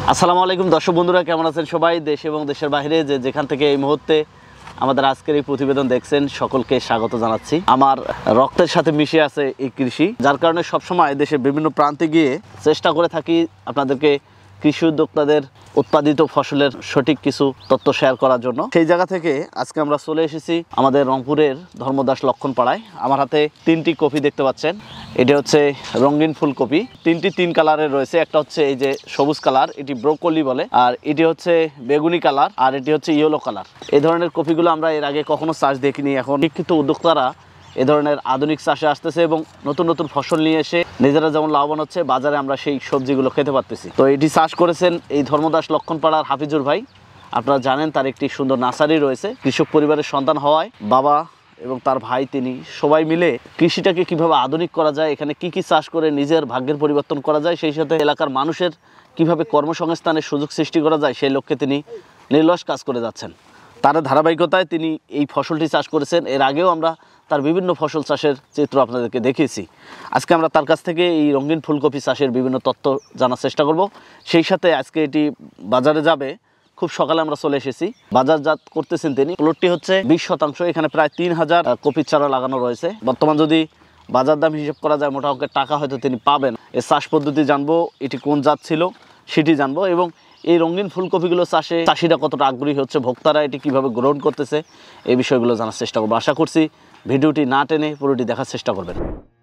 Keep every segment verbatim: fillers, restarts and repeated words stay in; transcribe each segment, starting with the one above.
আসসালামু আলাইকুম দর্শক বন্ধুরা, কেমন আছেন সবাই? দেশ এবং দেশের বাইরে যে যেখান থেকে এই মুহূর্তে আমাদের আজকের এই প্রতিবেদন দেখছেন সকলকে স্বাগত জানাচ্ছি। আমার রক্তের সাথে মিশে আছে এই কৃষি, যার কারণে সবসময় দেশের বিভিন্ন প্রান্তে গিয়ে চেষ্টা করে থাকি আপনাদেরকে কৃষি উদ্যোক্তাদের উৎপাদিত ফসলের সঠিক কিছু তথ্য শেয়ার করার জন্য। সেই জায়গা থেকে আজকে আমরা চলে এসেছি আমাদের রংপুরের ধর্মদাস লক্ষণপাড়ায়। আমার হাতে তিনটি কপি দেখতে পাচ্ছেন, এটা হচ্ছে রঙিন ফুলকপি। তিনটি তিন কালারের রয়েছে, একটা হচ্ছে এই যে সবুজ কালার, এটি ব্রোকলি বলে, আর এটি হচ্ছে বেগুনি কালার, আর এটি হচ্ছে ইয়েলো কালার। এই ধরনের কপিগুলো আমরা এর আগে কখনো চাষ দেখিনি। এখন শিক্ষিত উদ্যোক্তারা এ ধরনের আধুনিক চাষে আসতেছে এবং নতুন নতুন ফসল নিয়ে এসে নিজেরা যেমন লাভবান হচ্ছে, বাজারে আমরা সেই সবজিগুলো খেতে পারতেছি। তো এটি চাষ করেছেন এই ধর্মদাস লক্ষণপাড়ার হাফিজুর ভাই। আপনারা জানেন তার একটি সুন্দর নার্সারি রয়েছে। কৃষক পরিবারের সন্তান হওয়ায় বাবা এবং তার ভাই তিনি সবাই মিলে কৃষিটাকে কিভাবে আধুনিক করা যায়, এখানে কি কি চাষ করে নিজের ভাগ্যের পরিবর্তন করা যায়, সেই সাথে এলাকার মানুষের কিভাবে কর্মসংস্থানের সুযোগ সৃষ্টি করা যায়, সেই লক্ষ্যে তিনি নির্লস কাজ করে যাচ্ছেন। তার ধারাবাহিকতায় তিনি এই ফসলটি চাষ করেছেন। এর আগেও আমরা তার বিভিন্ন ফসল চাষের চিত্র আপনাদেরকে দেখিয়েছি। আজকে আমরা তার কাছ থেকে এই রঙিন ফুলকপি চাষের বিভিন্ন তথ্য জানার চেষ্টা করব। সেই সাথে আজকে এটি বাজারে যাবে, খুব সকালে আমরা চলে এসেছি। বাজারজাত করতেছেন তিনি। প্লটটি হচ্ছে বিশ শতাংশ, এখানে প্রায় তিন হাজার কপির চারা লাগানো রয়েছে। বর্তমান যদি বাজার দাম হিসেব করা যায় মোটা অঙ্কের টাকা হয়তো তিনি পাবেন। এর চাষ পদ্ধতি জানবো, এটি কোন জাত ছিল সেটি জানবো, এবং এই রঙিন ফুলকপিগুলো চাষে চাষিরা কতটা আগ্রহী হচ্ছে, ভোক্তারা এটি কিভাবে গ্রহণ করতেছে, এই বিষয়গুলো জানার চেষ্টা করবো। আশা করছি ভিডিওটি না টেনে পুরোটি দেখার চেষ্টা করবেন।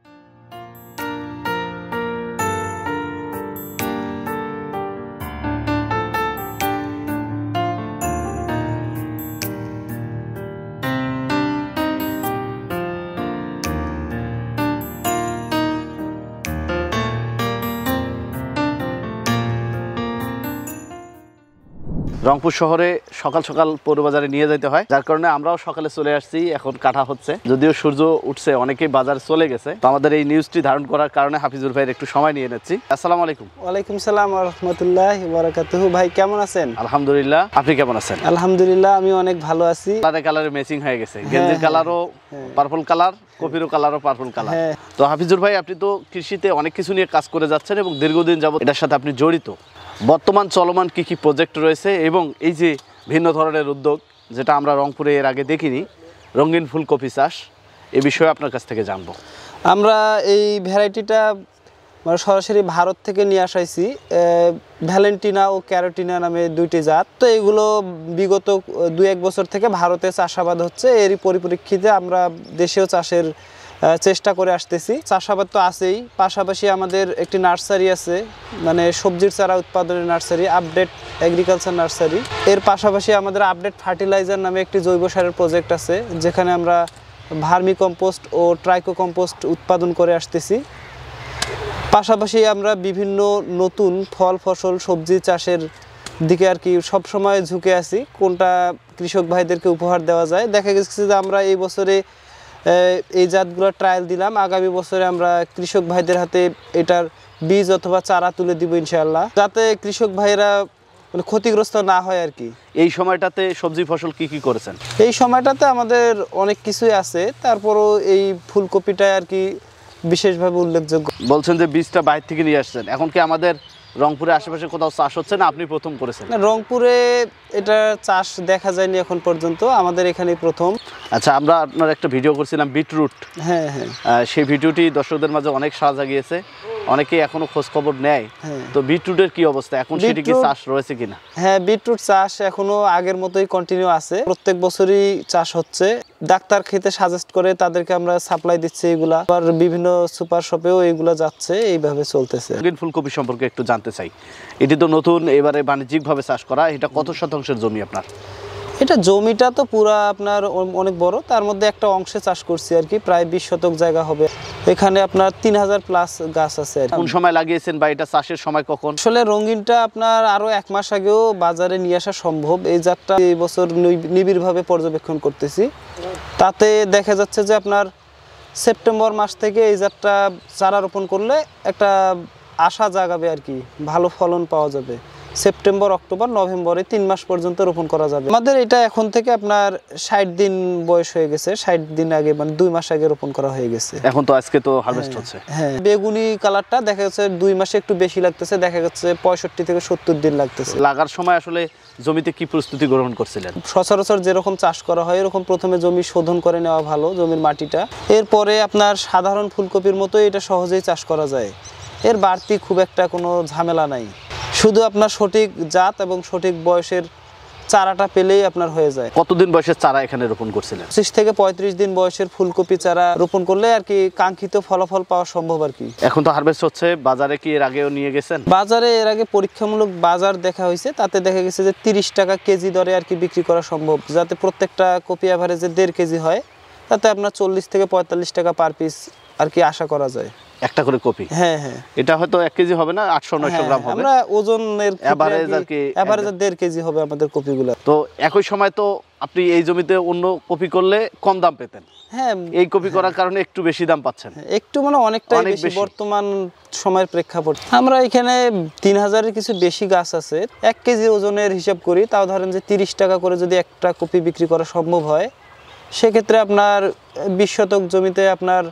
রংপুর শহরে সকাল সকাল পৌরবাজারে নিয়ে যেতে হয়, যার কারণে আমরাও সকালে চলে আসছি। এখন কাটা হচ্ছে, যদিও সূর্য উঠছে, অনেকেই বাজারে চলে গেছে। তো আমাদের এই নিউজটি ধারণ করার কারণে হাফিজুর ভাইয়ের একটু সময় নিয়ে নিচ্ছি। আসসালামু আলাইকুম। ওয়ালাইকুম সালাম ওয়া রাহমাতুল্লাহি ওয়া বারাকাতুহু। ভাই কেমন আছেন? আলহামদুলিল্লাহ, আপনি কেমন আছেন? আলহামদুলিল্লাহ, আমি অনেক ভালো আছি। কালারে কালারে ম্যাচিং হয়ে গেছে, গেঞ্জির কালারও পার্পল কালার, কপিরও কালারও পার্পল কালার। তো হাফিজুর ভাই, আপনি তো কৃষিতে অনেক কিছু নিয়ে কাজ করে যাচ্ছেন এবং দীর্ঘদিন যাবত এটার সাথে আপনি জড়িত। বর্তমান চলমান কি কি প্রজেক্ট রয়েছে এবং এই যে ভিন্ন ধরনের উদ্যোগ যেটা আমরা রংপুরে এর আগে দেখিনি, রঙিন ফুলকপি চাষ, এই বিষয়ে আপনার কাছ থেকে জানবো। আমরা এই ভ্যারাইটিটা মানে সরাসরি ভারত থেকে নিয়ে আসাইছি। ভ্যালেন্টিনা ও ক্যারোটিনা নামে দুইটি জাত। তো এগুলো বিগত দুই এক বছর থেকে ভারতে চাষাবাদ হচ্ছে, এরই পরিপ্রেক্ষিতে আমরা দেশেও চাষের চেষ্টা করে আসতেছি। চাষাবাদ তো আছেই, পাশাপাশি আমাদের একটি নার্সারি আছে, মানে সবজির চারা উৎপাদনের নার্সারি, আপডেট এগ্রিকালচার নার্সারি। এর পাশাপাশি আমাদের আপডেট ফার্টিলাইজার নামে একটি জৈব সারের প্রজেক্ট আছে, যেখানে আমরা ভার্মি কম্পোস্ট ও ট্রাইকো কম্পোস্ট উৎপাদন করে আসতেছি। পাশাপাশি আমরা বিভিন্ন নতুন ফল ফসল সবজি চাষের দিকে আর কি সবসময় ঝুঁকে আছি, কোনটা কৃষক ভাইদেরকে উপহার দেওয়া যায়। দেখা গেছে যে আমরা এই বছরে এই জাতগুলো ট্রায়াল দিলাম, আগামী বছরে আমরা কৃষক ভাইদের হাতে এটার বীজ অথবা চারা তুলে দিব ইনশাআল্লাহ, যাতে কৃষক ভাইরা মানে ক্ষতিগ্রস্ত না হয় আর কি। এই সময়টাতে সবজি ফসল কি কি করেছেন? এই সময়টাতে আমাদের অনেক কিছুই আছে, তারপরও এই ফুলকপিটা আর কি বিশেষভাবে উল্লেখযোগ্য। বলছেন যে বীজটা বাইরে থেকে নিয়ে আসছেন, এখন কি আমাদের রংপুরের আশেপাশে কোথাও চাষ হচ্ছে না আপনি প্রথম করেছেন? না, রংপুরে এটা চাষ দেখা যায়নি এখন পর্যন্ত, আমাদের এখানেই প্রথম। আচ্ছা, আমরা আপনার একটা ভিডিও করছিলাম বিটরুট, হ্যাঁ হ্যাঁ, সেই ভিডিওটি দর্শকদের মাঝে অনেক সাড়া জাগিয়েছে, অনেকেই এখনো খোঁজ খবর নেয়। তো বিটরুটের কি অবস্থা এখন, সেটি কি চাষ রয়েছে কিনা? হ্যাঁ, বিটরুট চাষ এখনো আগের মতোই কন্টিনিউ আছে, প্রত্যেক বছরই চাষ হচ্ছে। ডাক্তার খেতে সাজেস্ট করে তাদেরকে আমরা সাপ্লাই দিচ্ছি এগুলা, আবার বিভিন্ন সুপার শপেও এগুলা যাচ্ছে, এইভাবে চলতেছে। রঙিন ফুলকপি সম্পর্কে একটু জানতে চাই। এটি তো নতুন, এবারে বাণিজ্যিকভাবে চাষ করা, এটা কত শতাংশের জমি আপনার? এটা জমিটা তো পুরা আপনার অনেক বড়, তার মধ্যে একটা অংশে চাষ করছি আর কি, প্রায় বিশ শতক জায়গা হবে। এখানে আপনার তিন হাজার প্লাস গাছ আছে। কোন সময় লাগিয়েছেন বা এটা চাষের সময় কখন? আসলে রঙিনটা আপনার আরো এক মাস আগেও বাজারে নিয়ে আসা সম্ভব। এই জাতটা এই বছর নিবিড়ভাবে পর্যবেক্ষণ করতেছি, তাতে দেখা যাচ্ছে যে আপনার সেপ্টেম্বর মাস থেকে এই জাতটা চারা রোপণ করলে একটা আশা জাগাবে আর কি, ভালো ফলন পাওয়া যাবে। সেপ্টেম্বর, অক্টোবর, নভেম্বরে তিন মাস পর্যন্ত রোপণ করা যাবে। আমাদের এটা এখন থেকে আপনার ষাট দিন বয়স হয়ে গেছে, ষাট দিন আগে মানে দুই মাস আগে রোপণ করা হয়ে গেছে। এখন তো আজকে তো হারভেস্ট হচ্ছে। হ্যাঁ, বেগুনি কালারটা দেখা যাচ্ছে দুই মাসে একটু বেশি লাগতেছে, দেখা যাচ্ছে পঁয়ষট্টি থেকে সত্তর দিন লাগতেছে। লাগার সময় আসলে জমিতে কি প্রস্তুতি গ্রহণ করছিলেন? সচরাচর যেরকম চাষ করা হয় এরকম প্রথমে জমি শোধন করে নেওয়া ভালো, জমির মাটিটা। এরপরে আপনার সাধারণ ফুলকপির মতো এটা সহজেই চাষ করা যায়, এর বাড়তি খুব একটা কোনো ঝামেলা নাই। শুধু আপনার সঠিক জাত এবং সঠিক বয়সের চারাটা পেলেই আপনার হয়ে যায়। কতদিন বয়সের চারা এখানে রোপণ করছিলেন? পঁচিশ থেকে পঁয়ত্রিশ দিন বয়সের ফুলকপি চারা রোপণ করলে আর কি কাঙ্ক্ষিত ফলাফল পাওয়া সম্ভব আর কি। এখন তো হারভেস্ট হচ্ছে, বাজারে কি এর আগেও নিয়ে গেছেন? বাজারে এর আগে পরীক্ষামূলক বাজার দেখা হয়েছে, তাতে দেখা গেছে যে তিরিশ টাকা কেজি দরে আর কি বিক্রি করা সম্ভব, যাতে প্রত্যেকটা কপি অ্যাভারেজে দেড় কেজি হয়, তাতে আপনার চল্লিশ থেকে পঁয়তাল্লিশ টাকা পার পিস আর কি আশা করা যায়। একটা করে কপি? হ্যাঁ হ্যাঁ, এটা হয়তো এক কেজি হবে না, আটশো নয়শো গ্রাম হবে। আমরা ওজনের এভারেজ আর কি এভারেজে দেড় কেজি হবে আমাদের কপিগুলো। তো একই সময় তো আপনি এই জমিতে অন্য কপি করলে কম দাম পেতেন, হ্যাঁ এই কপি করার কারণে একটু বেশি দাম পাচ্ছেন। একটু মানে অনেকটাই অনেক বেশি বেশি। বর্তমান সময়ের প্রেক্ষাপট। আমরা এখানে তিন হাজারের কিছু বেশি গাছ আছে, এক কেজি ওজনের হিসাব করি, তাও ধরেন যে তিরিশ টাকা করে যদি একটা কপি বিক্রি করা সম্ভব হয়, সেক্ষেত্রে আপনার বিশ শতক জমিতে আপনার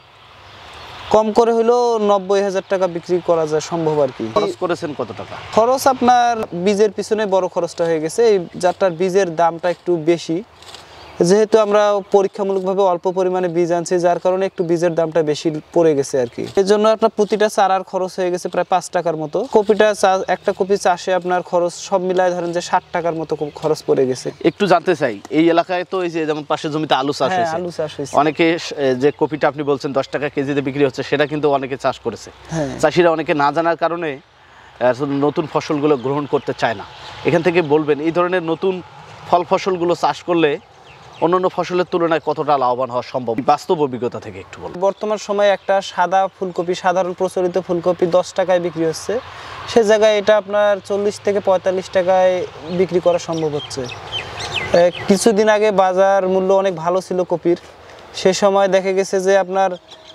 কম করে হলেও নব্বই হাজার টাকা বিক্রি করা যায় সম্ভব আর কি। খরচ করেছেন কত টাকা? খরচ আপনার বীজের পিছনে বড় খরচটা হয়ে গেছে, এই যারটার বীজের দামটা একটু বেশি, যেহেতু আমরা পরীক্ষামূলকভাবে অল্প পরিমাণে বীজ আনছি, যার কারণে একটু বীজের দামটা বেশি পড়ে গেছে আর কি। এর জন্য আপনার প্রতিটা চারার খরচ হয়ে গেছে প্রায় পাঁচ টাকার মতো। কপিটা একটা কপি চাষে আপনার খরচ সব মিলায় ধরেন যে ষাট টাকার মতো খরচ পড়ে গেছে। একটু জানতে চাই, এই এলাকায় তো এই যে যেমন পাশের জমিতে আলু চাষ হ্যাঁ, হয়েছে, আলু চাষ হয়েছে। অনেকে যে কপিটা আপনি বলছেন দশ টাকা কেজিতে বিক্রি হচ্ছে, সেটা কিন্তু অনেকে চাষ করেছে। হ্যাঁ, চাষিরা অনেকে না জানার কারণে আসলে নতুন ফসলগুলো গ্রহণ করতে চায় না। এখান থেকে বলবেন এই ধরনের নতুন ফল ফসলগুলো চাষ করলে অন্যান্য ফসলের তুলনায় কতটা লাভবান হওয়া সম্ভব, বাস্তব অভিজ্ঞতা থেকে একটু বলুন। বর্তমান সময়ে একটা সাদা ফুলকপি, সাধারণ প্রচলিত ফুলকপি দশ টাকায় বিক্রি হচ্ছে, সে জায়গায় এটা আপনার চল্লিশ থেকে পঁয়তাল্লিশ টাকায় বিক্রি করা সম্ভব হচ্ছে। এ, কিছুদিন আগে বাজার মূল্য অনেক ভালো ছিল কপির, সে সময় দেখা গেছে যে আপনার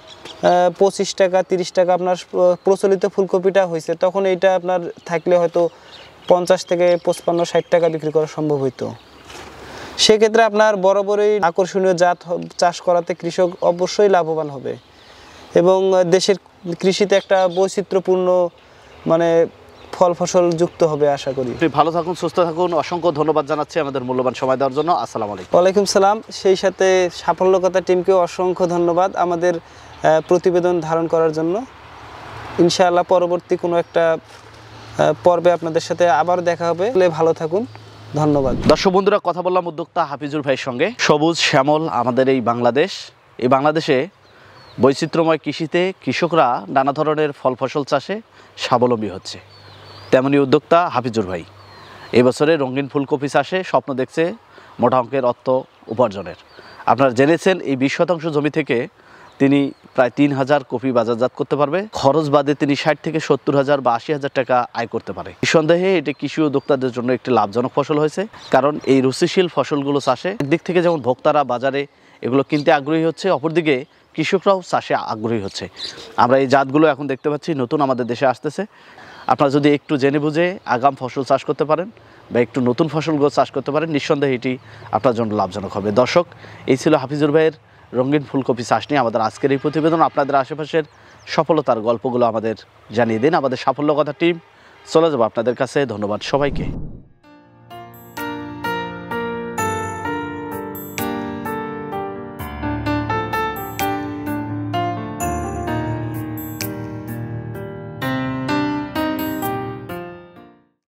পঁচিশ টাকা তিরিশ টাকা আপনার প্রচলিত ফুলকপিটা হয়েছে, তখন এইটা আপনার থাকলে হয়তো পঞ্চাশ থেকে পঁচপান্ন ষাট টাকা বিক্রি করা সম্ভব হইতো। সেক্ষেত্রে আপনার বরাবরই আকর্ষণীয় জাত চাষ করাতে কৃষক অবশ্যই লাভবান হবে এবং দেশের কৃষিতে একটা বৈচিত্র্যপূর্ণ মানে ফল ফসল যুক্ত হবে আশা করি। আপনি ভালো থাকুন, সুস্থ থাকুন, অসংখ্য ধন্যবাদ জানাচ্ছি আমাদের মূল্যবান সময় দেওয়ার জন্য। আসসালামু আলাইকুম। ওয়ালাইকুম সালাম। সেই সাথে সাফল্যকতা টিমকেও অসংখ্য ধন্যবাদ আমাদের প্রতিবেদন ধারণ করার জন্য। ইনশাআল্লাহ পরবর্তী কোনো একটা পর্বে আপনাদের সাথে আবার দেখা হবে। ভালো থাকুন, ধন্যবাদ। দর্শক বন্ধুরা, কথা বললাম উদ্যোক্তা হাফিজুর ভাইয়ের সঙ্গে। সবুজ শ্যামল আমাদের এই বাংলাদেশ, এই বাংলাদেশে বৈচিত্র্যময় কৃষিতে কৃষকরা নানা ধরনের ফল ফসল চাষে স্বাবলম্বী হচ্ছে, তেমনি উদ্যোক্তা হাফিজুর ভাই এই বছরে রঙিন ফুলকপি চাষে স্বপ্ন দেখছে মোটা অঙ্কের অর্থ উপার্জনের। আপনারা জেনেছেন এই বিশ শতাংশ জমি থেকে তিনি প্রায় তিন হাজার কপি বাজারজাত করতে পারবে। খরচ বাদে তিনি ষাট থেকে সত্তর হাজার বা আশি হাজার টাকা আয় করতে পারে। নিঃসন্দেহে এটি কৃষি উদ্যোক্তাদের জন্য একটি লাভজনক ফসল হয়েছে, কারণ এই রুচিশীল ফসলগুলো চাষে একদিক থেকে যেমন ভোক্তারা বাজারে এগুলো কিনতে আগ্রহী হচ্ছে, অপরদিকে কৃষকরাও চাষে আগ্রহী হচ্ছে। আমরা এই জাতগুলো এখন দেখতে পাচ্ছি নতুন আমাদের দেশে আসতেছে। আপনারা যদি একটু জেনে বুঝে আগাম ফসল চাষ করতে পারেন বা একটু নতুন ফসলগুলো চাষ করতে পারেন, নিঃসন্দেহে এটি আপনার জন্য লাভজনক হবে। দর্শক, এই ছিল হাফিজুর ভাইয়ের রঙিন ফুলকপি চাষ নিয়ে আমাদের আজকের এই প্রতিবেদন। আপনাদের আশেপাশের সফলতার গল্পগুলো আমাদের জানিয়ে দিন। আমাদের সাফল্য কথা টিম চলে যাবো আপনাদের কাছে। ধন্যবাদ সবাইকে।